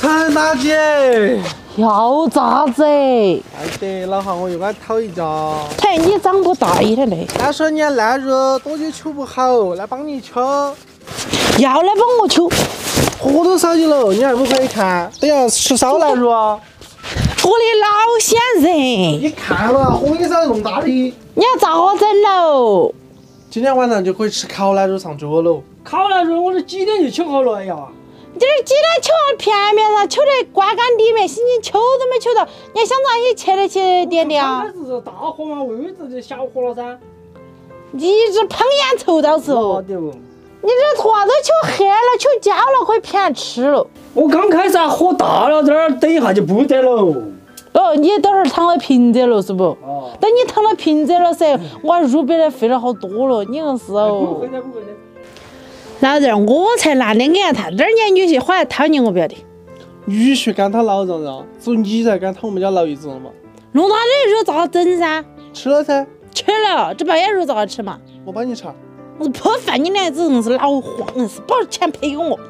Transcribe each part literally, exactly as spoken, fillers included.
陈大姐， 要咋子？ 哎得，老汉我又该讨一家。 嘿，你长不大一点嘞。 他说你腊肉多久求不好，来帮你求。 要来帮我求。 火都烧起了，你还不回看？等下吃烧腊肉啊！ 我的老先生， 你看了，火也烧那么大的。 你要咋整喽？ 今天晚上就可以吃烤腊肉上桌喽。 烤腊肉我是几点就求好了呀？ 你这几点求到片面上，求在瓜干里面，心情求都没求到，你还想让你切得起点的啊？ 刚开始是大火嘛，微微这小火了噻。 你这碰眼臭到时候， 对不？ 你这坨都求黑了，求焦了，可以骗吃了。 我刚开始啊，火大了点儿，等一下就不得了。 哦，你等会儿躺到平着了是不？ 哦。 等你躺到平着了噻，我入别的费了好多了，你硬是哦。 不会的，不会的。 老人，我才男的眼他，哪儿年女婿回来讨你我不要的。 女婿敢讨老丈人，只有你才敢讨我们家老爷子了嘛？ 弄他的肉咋整噻？ 吃了噻。 吃了，这包烟肉咋吃嘛？ 我帮你吃。 我破饭，你俩子硬是老黄，硬是把钱赔给我。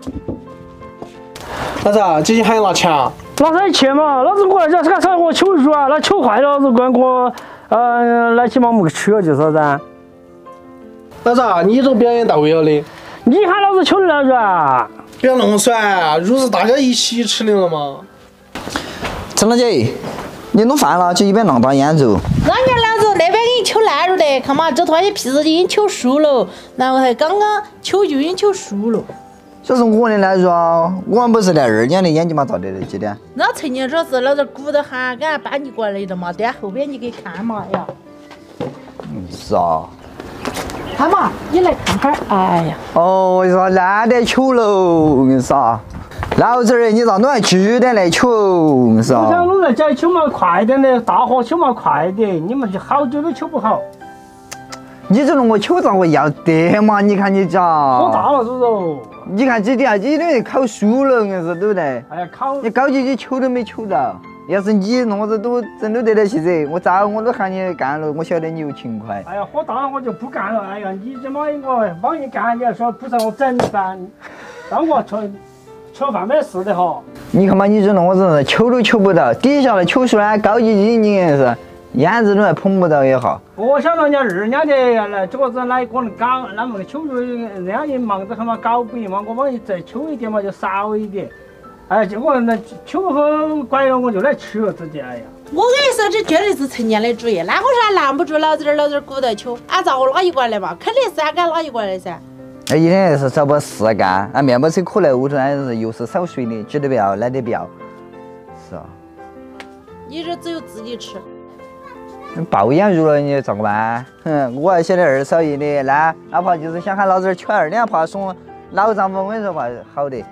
老子，姐姐喊你拿钱啊？ 拿啥钱嘛？老子过来叫这个啥我求肉啊，那求坏了，老子管我呃来起码我们去了就是噻。 老子，你这表演到位了的。 你喊老子求腊肉啊？ 不要弄甩，肉是大家一起吃的了嘛。 陈大姐，你弄饭了就一边弄到烟肉。 让你老子那边给你求腊肉的，看嘛，这坨你屁事已经求熟了，然后还刚刚求就已经求熟了。 这是我的腊肉啊，我们不是来二年的眼睛嘛，到底的几点？ 那趁你这是老子鼓得很，给俺搬你过来的嘛，在后边你给看嘛呀。 嗯，是啊。 看嘛，你来看哈儿，哎呀。 哦，我说懒得求了，我跟你说，老子儿你咋弄几点来求？我跟你说。 我想弄在家里求嘛快点的，大火求嘛快点，你们就好久都求不好。 你这弄我求咋我要得嘛？你看你家。 火大了，是不是？ 你看几点？几点烤熟了，我跟你说，对不对？ 哎呀，烤。 你高级你求都没求到。要是你弄子都真都得得起噻，我早我都喊你干了，我晓得你有勤快。 哎呀，火大了我就不干了。哎呀，你这妈我帮你干，你还说不让我整饭，让我吃吃饭没事的哈。 你看嘛，你这弄子求都求不到，底下来求出来高级机，你硬是烟子都还捧不到也好。 我想让人家二娘的来这个子哪个能搞，那么求肉人家一忙着他妈搞不赢嘛，我帮你再求一点嘛，就少一点。哎，结果那求后拐了，我就来吃了直接。哎呀， 我跟你说，这绝对是陈年的主意。那个是拦不住老子儿，老子儿鼓捣求，俺找我拉一过来嘛，肯定是俺给拉一过来噻。 那一天是找不事干，那面包车可来屋头，那是又是烧水的，挤得不要，来得不要。是啊。 你这只有自己吃。 爆烟肉了，你咋个办？哼，我还晓得二手艺的，那哪怕就是想喊老子儿求二两，怕送老丈夫，我跟你说怕好的。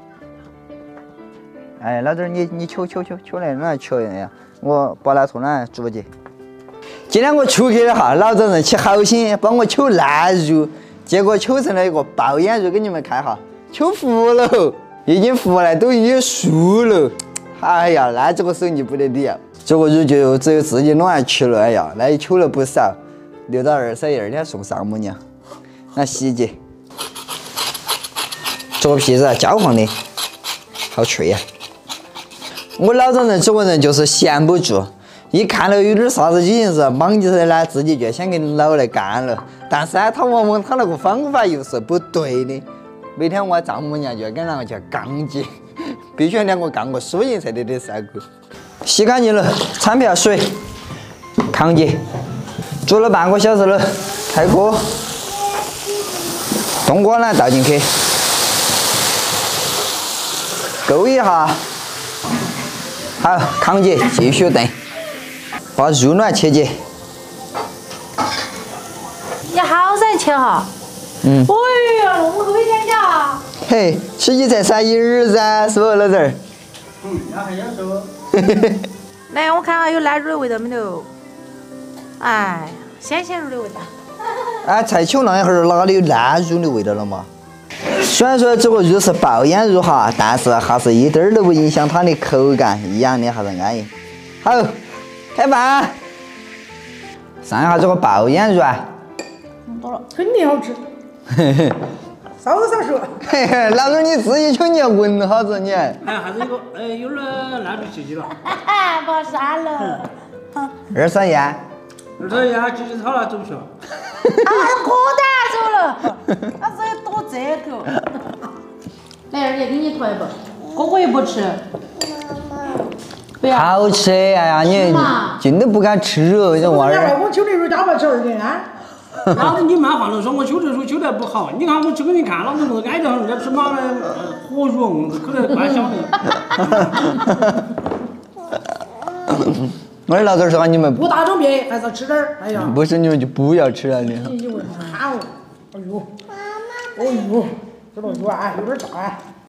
哎，老子儿你你求求求求来，那求人呀！我把那从那煮去。今天我求给了哈，老丈人起好心帮我求腊肉，结果求成了一个爆烟肉，给你们看哈，求服了，已经服了，都已经熟了。哎呀，那这个手艺不得了，这个肉就只有自己弄来吃了。哎呀，那也求了不少，留到二十一二天送丈母娘。那细节，这个皮子焦黄的，好脆呀！我老丈人这个人就是闲不住，一看到有点啥子已经是忙起来呢，自己就想给老来干了。但是呢，他往往他那个方法又是不对的。每天我丈母娘就要跟两个去杠起，必须两个杠个输赢才得得三个。洗干净了，铲瓢水，炕起，煮了半个小时了，开锅，冬瓜呢倒进去，勾一下。好，炕起，继续炖，把肉卵切起。 你好生切哈。 嗯。 哎呀，那么多一点点啊。 嘿，吃起才三一二噻，是不老子儿？ 嗯，那还要说。 来，我看看有腊肉的味道没有？哎呀，鲜鲜肉的味道。 啊，才求那一会儿，哪里有腊肉的味道了嘛？虽然说这个肉是爆烟肉哈，但是还是一点儿都不影响它的口感，一样的还是安逸。好，开饭。上一下这个爆烟肉啊。 弄到了，肯定好吃。 嘿嘿， 少说少说。 嘿嘿，老子你自己瞅你闻好子你。 哎，还是有个哎，有点烂出气气了。 哈哈，没啥了。 二三烟。 二三烟，继续炒了，走不去了。 啊，可难走了，那只有多这口。来，二姐给你拖一包，哥哥也不吃。不要。 好吃，哎呀，你劲都不敢吃哦，这娃儿。 我秋这时候加不吃二斤啊。 老子你慢话了，说我秋这时候秋得不好，你看我就给你看，老子那个挨着人家吃嘛的火绒，可能怪小的。 我的老头说你们不大整别还是要吃点儿，哎呀。 不是你们就不要吃了，你。 你问他哦，哎呦，哎呦，这个软有点大。